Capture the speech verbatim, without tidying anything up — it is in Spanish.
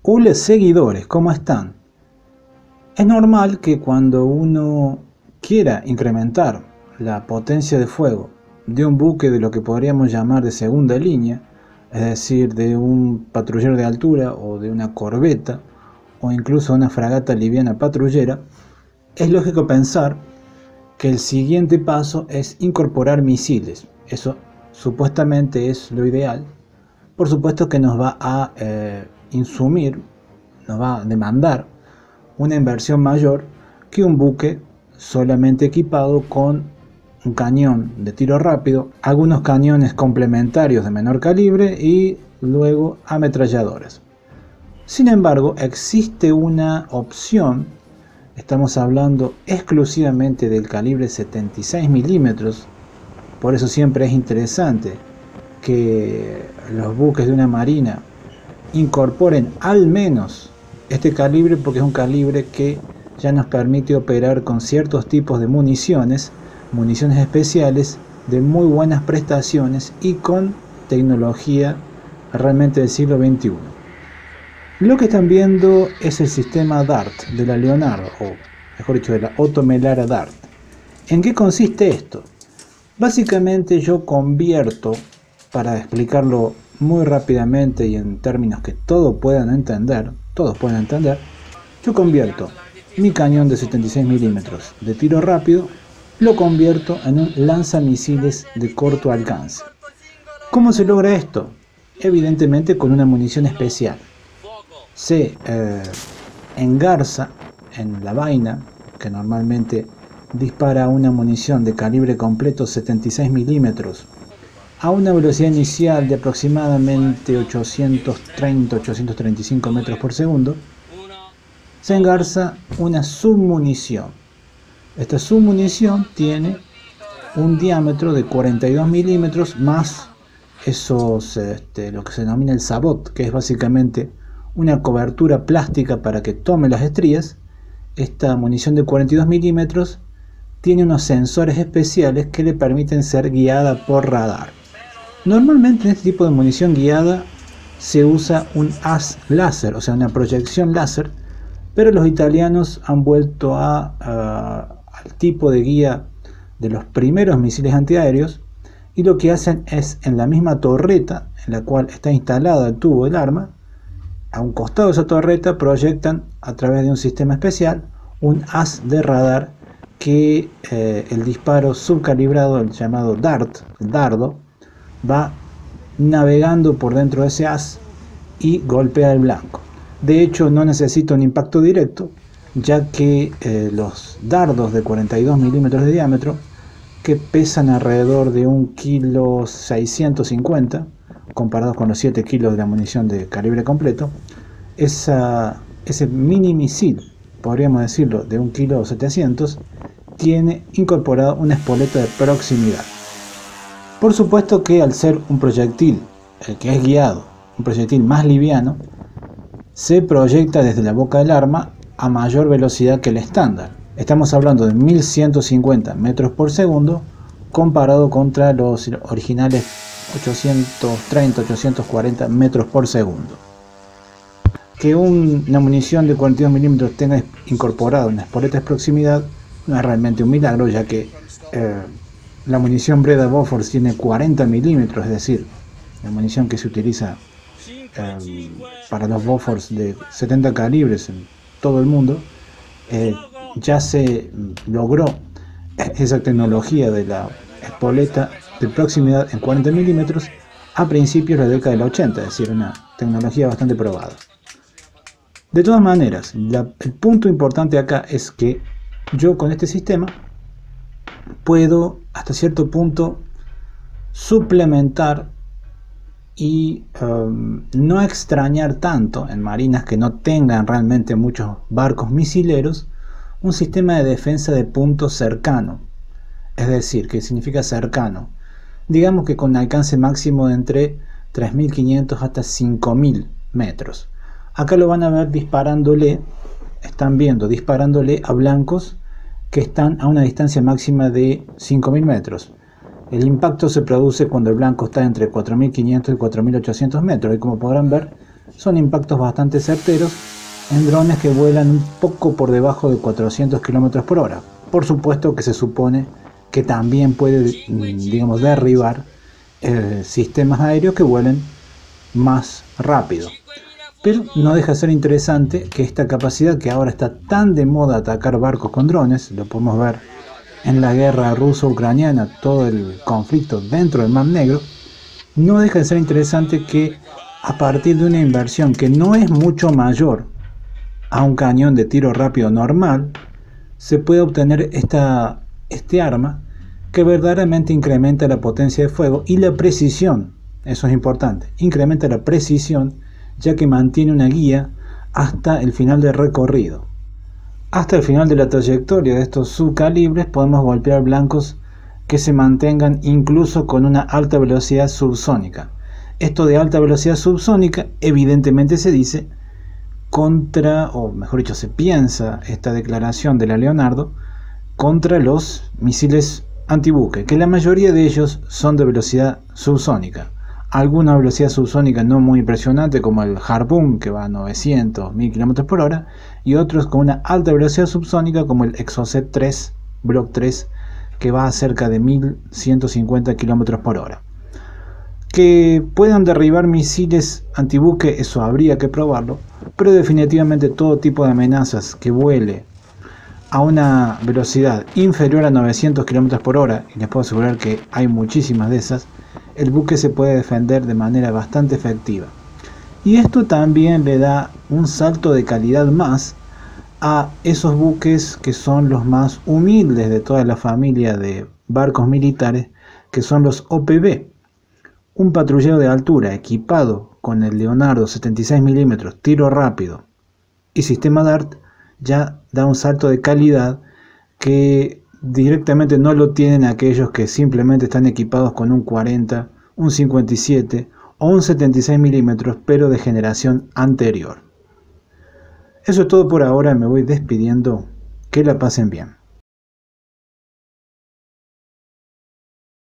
Hola seguidores, ¿cómo están? Es normal que cuando uno quiera incrementar la potencia de fuego de un buque de lo que podríamos llamar de segunda línea, es decir, de un patrullero de altura o de una corbeta o incluso una fragata liviana patrullera, es lógico pensar que el siguiente paso es incorporar misiles. Eso supuestamente es lo ideal. Por supuesto que nos va a eh, insumir, nos va a demandar una inversión mayor que un buque solamente equipado con un cañón de tiro rápido, algunos cañones complementarios de menor calibre y luego ametralladoras. Sin embargo, existe una opción, estamos hablando exclusivamente del calibre setenta y seis milímetros, por eso siempre es interesante que los buques de una marina incorporen al menos este calibre, porque es un calibre que ya nos permite operar con ciertos tipos de municiones, municiones especiales de muy buenas prestaciones y con tecnología realmente del siglo veintiuno. Lo que están viendo es el sistema DART de la Leonardo, o mejor dicho de la Oto Melara DART. ¿En qué consiste esto? Básicamente yo convierto, para explicarlo muy rápidamente y en términos que todos puedan entender, todos pueden entender, yo convierto mi cañón de setenta y seis milímetros de tiro rápido, lo convierto en un lanzamisiles de corto alcance. ¿Cómo se logra esto? Evidentemente con una munición especial. Se eh, engarza en la vaina, que normalmente dispara una munición de calibre completo setenta y seis milímetros, a una velocidad inicial de aproximadamente ochocientos treinta a ochocientos treinta y cinco metros por segundo, se engarza una submunición. Esta submunición tiene un diámetro de cuarenta y dos milímetros más esos, este, lo que se denomina el sabot, que es básicamente una cobertura plástica para que tome las estrías. Esta munición de cuarenta y dos milímetros tiene unos sensores especiales que le permiten ser guiada por radar. Normalmente en este tipo de munición guiada se usa un haz láser, o sea una proyección láser, pero los italianos han vuelto a, a, al tipo de guía de los primeros misiles antiaéreos, y lo que hacen es en la misma torreta en la cual está instalado el tubo del arma, a un costado de esa torreta proyectan a través de un sistema especial un haz de radar que eh, el disparo subcalibrado, el llamado DART, el dardo, va navegando por dentro de ese haz y golpea el blanco. De hecho, no necesita un impacto directo, ya que eh, los dardos de cuarenta y dos milímetros de diámetro, que pesan alrededor de un kilo seiscientos cincuenta, comparados con los siete kilos de la munición de calibre completo, esa, ese mini misil, podríamos decirlo, de un kilo setecientos, tiene incorporado una espoleta de proximidad. Por supuesto que al ser un proyectil el que es guiado, un proyectil más liviano, se proyecta desde la boca del arma a mayor velocidad que el estándar. Estamos hablando de mil ciento cincuenta metros por segundo comparado contra los originales ochocientos treinta a ochocientos cuarenta metros por segundo. Que un, una munición de cuarenta y dos milímetros tenga incorporado una espoleta de proximidad no es realmente un milagro, ya que eh, la munición Breda Bofors tiene cuarenta milímetros, es decir, la munición que se utiliza eh, para los Bofors de setenta calibres en todo el mundo. Eh, ya se logró esa tecnología de la espoleta de proximidad en cuarenta milímetros a principios de la década del ochenta, es decir, una tecnología bastante probada. De todas maneras, la, el punto importante acá es que yo con este sistema puedo hasta cierto punto suplementar y um, no extrañar tanto en marinas que no tengan realmente muchos barcos misileros un sistema de defensa de punto cercano. Es decir, ¿qué significa cercano? Digamos que con alcance máximo de entre tres mil quinientos hasta cinco mil metros. Acá lo van a ver disparándole, están viendo disparándole a blancos que están a una distancia máxima de cinco mil metros. El impacto se produce cuando el blanco está entre cuatro mil quinientos y cuatro mil ochocientos metros, y como podrán ver, son impactos bastante certeros en drones que vuelan un poco por debajo de cuatrocientos kilómetros por hora. Por supuesto que se supone que también puede, digamos, derribar eh, sistemas aéreos que vuelen más rápido. Pero no deja de ser interesante que esta capacidad, que ahora está tan de moda atacar barcos con drones, lo podemos ver en la guerra ruso-ucraniana, todo el conflicto dentro del Mar Negro, no deja de ser interesante que a partir de una inversión que no es mucho mayor a un cañón de tiro rápido normal, se puede obtener esta, este arma que verdaderamente incrementa la potencia de fuego y la precisión. Eso es importante, incrementa la precisión, ya que mantiene una guía hasta el final del recorrido. Hasta el final de la trayectoria de estos subcalibres podemos golpear blancos que se mantengan incluso con una alta velocidad subsónica. Esto de alta velocidad subsónica evidentemente se dice contra, o mejor dicho, se piensa esta declaración de la Leonardo contra los misiles antibuque, que la mayoría de ellos son de velocidad subsónica. Alguna velocidad subsónica no muy impresionante, como el Harpoon, que va a novecientos, mil kilómetros por hora, y otros con una alta velocidad subsónica, como el Exocet tres, Block tres, que va a cerca de mil ciento cincuenta kilómetros por hora. Que puedan derribar misiles antibuque, eso habría que probarlo, pero definitivamente todo tipo de amenazas que vuele a una velocidad inferior a novecientos kilómetros por hora, y les puedo asegurar que hay muchísimas de esas, el buque se puede defender de manera bastante efectiva. Y esto también le da un salto de calidad más a esos buques que son los más humildes de toda la familia de barcos militares, que son los O P V. Un patrullero de altura equipado con el Leonardo setenta y seis milímetros, tiro rápido y sistema DART ya da un salto de calidad que directamente no lo tienen aquellos que simplemente están equipados con un cuarenta, un cincuenta y siete o un setenta y seis milímetros, pero de generación anterior. Eso es todo por ahora, me voy despidiendo, que la pasen bien.